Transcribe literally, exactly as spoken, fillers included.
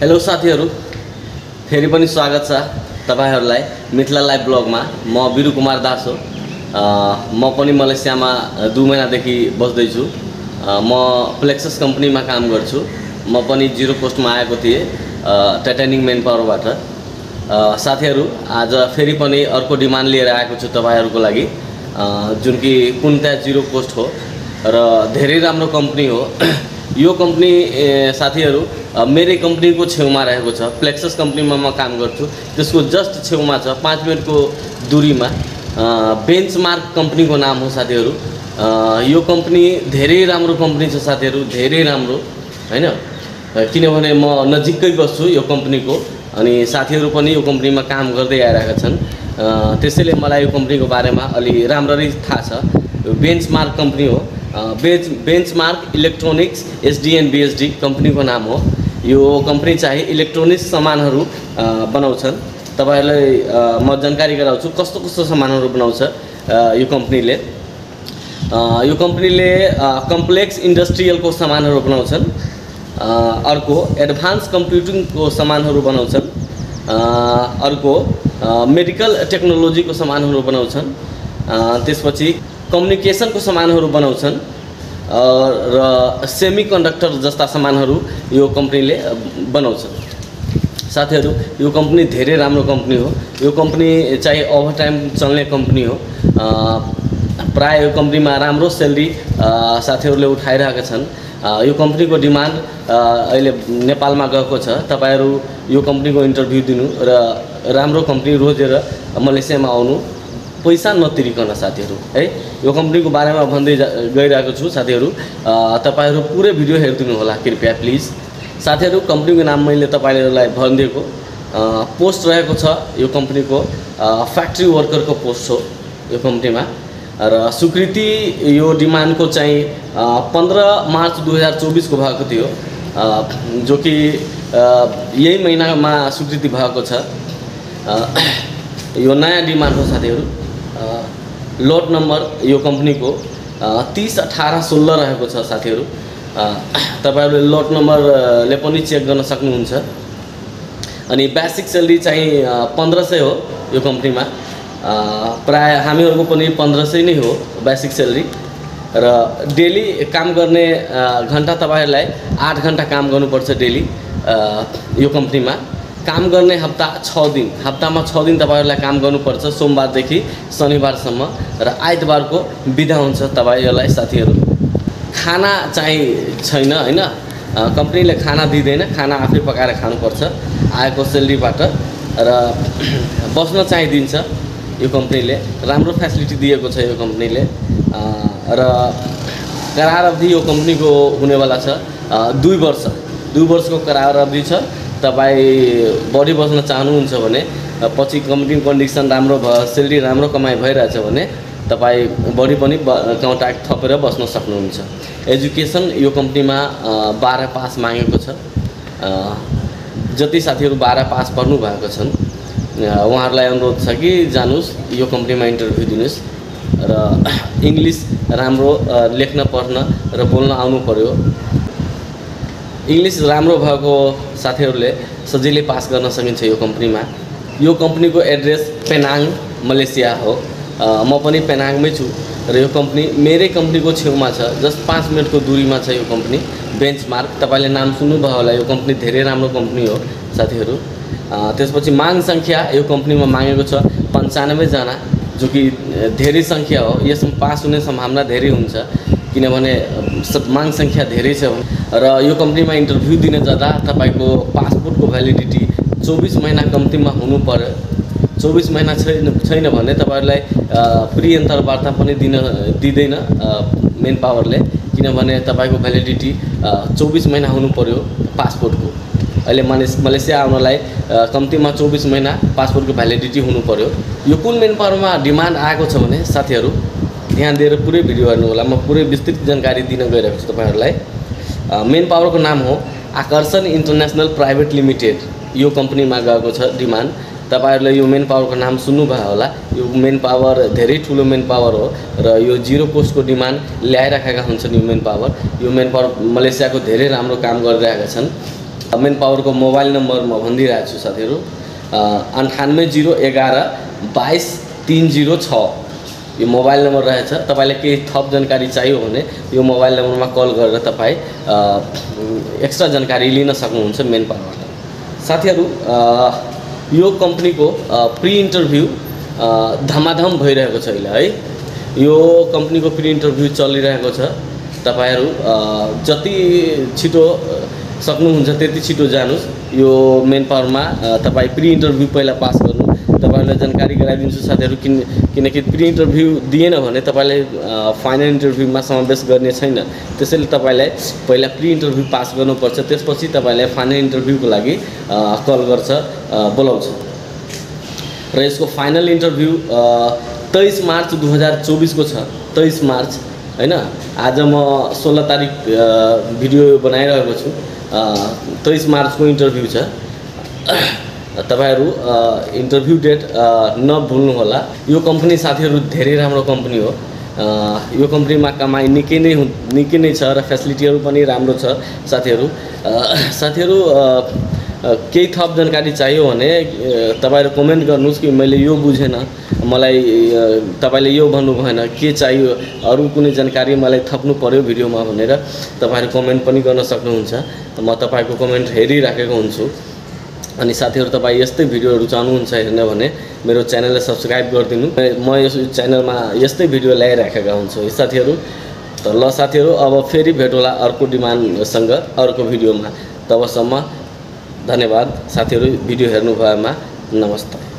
Hello साथीहरु, फेरि पनि स्वागत छ तपाईहरुलाई मिथिला लाइभ ब्लगमा। म बिरु कुमार दास हो। म पनि मलेसियामा दुई महिनादेखि बस्दै छु। म प्लेक्सस कम्पनीमा काम गर्छु। म पनि जिरो पोस्टमा आएको थिएँ टाइटानिक मेन पावरबाट। साथीहरु, आज फेरि पनि अर्को डिमान्ड लिएर आएको छु तपाईहरुको लागि, जुन कि कुन्ता जिरो पोस्ट हो र धेरै राम्रो कम्पनी हो। यो कम्पनी साथीहरु मेरै कम्पनीको छेउमा रहेको छ। प्लेक्सस कम्पनीमा म काम गर्छु, त्यसको जस्ट छेउमा छ, पाँच मिनटको दूरीमा। बेन्चमार्क कम्पनीको नाम हो साथीहरु। यो कम्पनी धेरै राम्रो कम्पनी छ साथीहरु, धेरै राम्रो हैन, किनभने म नजिकै बस्छु यो कम्पनीको, अनि साथीहरु पनि यो कम्पनीमा काम गर्दै आइरहेका छन्। त्यसैले मलाई यो कम्पनीको बारेमा अलि राम्ररी थाहा छ। यो बेन्चमार्क कम्पनी हो। Bench benchmark electronics SDN BSD कम्पनीको नाम हो। यो कम्पनी चाहिँ इलेक्ट्रोनिक्स सामानहरू बनाउँछन्। तपाईहरुलाई म जानकारी गराउँछु कस्तो कस्तो सामानहरू बनाउँछ यो कम्पनीले। यो कम्पनीले कम्प्लेक्स इन्डस्ट्रियलको सामानहरू बनाउँछन्। अर्को एडभान्स कम्प्युटिङको सामानहरू बनाउँछन्। अर्को मेडिकल टेक्नोलोजीको सामानहरू बनाउँछन्। त्यसपछि कम्युनिकेसनको सामानहरू बनाउँछन् र सेमी कन्डक्टर जस्ता सामानहरू यो कम्पनीले बनाउँछन्। साथीहरु, यो कम्पनी धेरै राम्रो कम्पनी हो। यो कम्पनी चाहिँ ओभर टाइम चल्ने कम्पनी हो। प्राय यो कम्पनीमा राम्रो स्यालेरी साथीहरुले उठाइरहेका छन्। यो कम्पनीको डिमान्ड अहिले नेपालमा गएको छ। तपाईहरु यो कम्पनीको इन्टरभ्यु दिनु र राम्रो कम्पनी रोजेर मलेसियामा आउनु, पैसा नतिरिकन साथीहरु है। यो कम्पनीको बारेमा भन्दै गइरहेको छु साथीहरु। तपाईहरु पुरै भिडियो हेर्दिनु होला कृपया प्लिज। साथीहरु, कम्पनीको नाम मैले तपाईहरुलाई भनिदिएको। पोस्ट रहेको छ यो कम्पनीको फ्याक्ट्री वर्करको पोस्ट हो यो कम्पनीमा। र स्वीकृति यो डिमान्डको चाहिँ पन्ध्र मार्च दुई हजार चौबिस को भएको थियो, जो कि यही महिनामा स्वीकृति भएको छ। यो नयाँ डिमान्ड हो साथीहरु। लोट नम्बर यो कम्पनीको तीस अठारह सोह्र रहेको छ साथीहरु। तपाईहरुले लोट नम्बरले पनि चेक गर्न सक्नुहुन्छ। अनि बेसिक स्यालेरी चाहिँ पन्ध्र सय हो यो कम्पनीमा। प्राय हामीहरुको पनि पन्ध्र सय नै हो बेसिक स्यालेरी। र डेली काम गर्ने घण्टा तपाईहरुलाई आठ घण्टा काम गर्नुपर्छ डेली यो कम्पनीमा। काम गर्ने हप्ता छ दिन, हप्तामा छ दिन तपाईहरुलाई काम गर्नुपर्छ, सोमबारदेखि शनिबारसम्म, र आइतबारको बिदा हुन्छ तपाईहरुलाई साथीहरु। खाना चाहिँ छैन हैन, कम्पनीले खाना दिँदैन, खाना आफै पकाएर खानुपर्छ आएको स्यालेरीबाट। र बस्न चाहिँ दिन्छ यो कम्पनीले, राम्रो फ्यासिलिटी दिएको छ यो कम्पनीले। र करार अवधि यो कम्पनीको हुनेवाला छ दुई वर्ष, दुई वर्षको करार अवधि छ। तपाई बढी बस्न चाहनुहुन्छ भने, पछि कम्पनी कन्डिसन राम्रो भयो, स्यालेरी राम्रो कमाइ भइरहेछ भने तपाई बढी पनि कन्ट्र्याक्ट थपेर बस्न सक्नुहुन्छ। एजुकेसन यो कम्पनीमा बाह्र पास मागेको छ। जति साथीहरु बाह्र पास पढ्नु भएको छन् उहाँहरुलाई अनुरोध छ कि जानुस् यो कम्पनीमा इन्टरभ्यु दिनुस् र इंग्लिश राम्रो लेख्न पढ्न र बोल्न आउनु पर्यो। इंग्लिश राम्रो भएको साथीहरुले सजिलै पास गर्न सकिन्छ यो कम्पनीमा। यो कम्पनीको एड्रेस पेनाङ मलेसिया हो। म पनि पेनाङमै छु र यो कम्पनी मेरै कम्पनीको छेउमा छ, जस्ट पाँच मिनटको दूरीमा छ यो कम्पनी बेन्चमार्क। तपाईले नाम सुन्नुभयो होला, यो कम्पनी धेरै राम्रो कम्पनी हो साथीहरु। त्यसपछि माग संख्या यो कम्पनीमा मागेको छ पन्चानब्बे जना, जो कि धेरै संख्या हो। यसमा पास हुने सम्भावना धेरै हुन्छ किनभने माग संख्या धेरै छ। र यो कम्पनीमा इन्टरभ्यु दिन जाँदा तपाईको पासपोर्टको भ्यालिडिटी चौबीस महिना कम्तीमा हुनु पर्यो। चौबीस महिना छैन छैन भने तपाईहरुलाई फ्री अन्तर्वार्ता पनि दिन दिदैन मेन पावरले, किनभने तपाईको भ्यालिडिटी चौबीस महिना हुनु पर्यो पासपोर्टको। अहिले मलेसिया आउनलाई कम्तीमा चौबीस महिना पासपोर्टको भ्यालिडिटी हुनु पर्यो। यो कुन मेन पावरमा डिमान्ड आएको छ भने साथीहरु ध्यान दिएर पुरै भिडियो हेर्नु होला। म पुरै विस्तृत जानकारी दिन गइरहेको छु तपाईहरुलाई। मेन पावरको नाम हो आकर्षण इन्टरनेशनल प्राइभेट लिमिटेड। यो कम्पनीमा गएको छ डिमान्ड। तपाईहरुले यो मेन पावरको नाम सुन्नुभयो होला। यो मेन पावर धेरै ठुलो मेन पावर हो र यो जिरो पोस्टको डिमान्ड ल्याइराखेका हुन्छन् यो मेन पावर। यो मेन पावर मलेसियाको धेरै राम्रो काम गरिरहेका छन्। मेन पावरको मोबाइल नम्बर म भनिदिइरहेको छु साथीहरू, अन्ठानब्बे जिरो एघार बाइस तिन जिरो छ यो मोबाइल नम्बर रहेछ। तपाईँलाई केही थप जानकारी चाहियो भने यो मोबाइल नम्बरमा कल गरेर तपाईँ एक्स्ट्रा जानकारी लिन सक्नुहुन्छ मेन पावरबाट। साथीहरू यो कम्पनीको प्री इन्टरभ्यू धमाधम भइरहेको छ अहिले है। यो कम्पनीको प्री इन्टरभ्यू चलिरहेको छ। तपाईहरू जति छिटो सक्नुहुन्छ त्यति छिटो जानुस् यो मेन पावरमा। तपाईँ प्री इन्टरभ्यू पहिला पास गर्नु। तपाईहरुलाई जानकारी गराइदिन्छु साथीहरू, किन किनकि प्री इन्टरभ्यू दिएन भने तपाईले फाइनल इन्टरभ्यूमा समावेश गर्ने छैन। त्यसैले तपाईलाई पहिला प्री इन्टरभ्यू पास गर्नुपर्छ, त्यसपछि तपाईलाई फाइनल इन्टरभ्यूको लागि कल गर्छ, बोलाउँछ। र यसको फाइनल इन्टरभ्यू तेइस मार्च दुई हजार चौबीस को छ। तेइस मार्च हैन, आज म सोह्र तारिक भिडियो बनाइरहेको छु। तेइस मार्च को इन्टरभ्यू छ। तपाईहरु इन्टरभ्यू डेट नभुल्नु होला। यो कम्पनी साथीहरु धेरै राम्रो कम्पनी हो। यो कम्पनीमा कमाई निकै नै निकै नै छ र फेसिलिटीहरु पनि राम्रो छ साथीहरु। साथीहरु केही थप जानकारी चाहियो भने तपाईहरु कमेन्ट गर्नुस् कि मैले यो बुझेन, मलाई तपाईले यो भन्नु भएन, के चाहियो, अरु कुनै जानकारी मलाई थप्नु पर्यो भिडियोमा भनेर तपाईहरु कमेन्ट पनि गर्न सक्नुहुन्छ। म तपाईको कमेन्ट हेरिराखेको हुन्छु। अनि साथीहरु तपाई यस्तै भिडियोहरु चाहनुहुन्छ हेर्न भने मेरो च्यानललाई सब्स्क्राइब गरिदिनु। म यस च्यानलमा यस्तै भिडियो ल्याइराखेका हुन्छु साथीहरु। त ल साथीहरु, अब फेरि भेट होला अर्को डिमान्डसँग अर्को भिडियोमा। तबसम्म धन्यवाद साथीहरु, भिडियो हेर्नु भएमा नमस्ते।